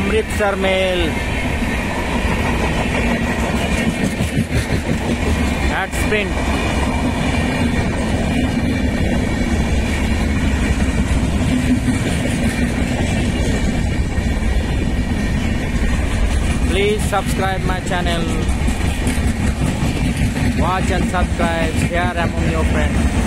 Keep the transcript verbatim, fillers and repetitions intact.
Amritsar Mail at sprint. Please subscribe my channel. Watch and subscribe. Share among your friends.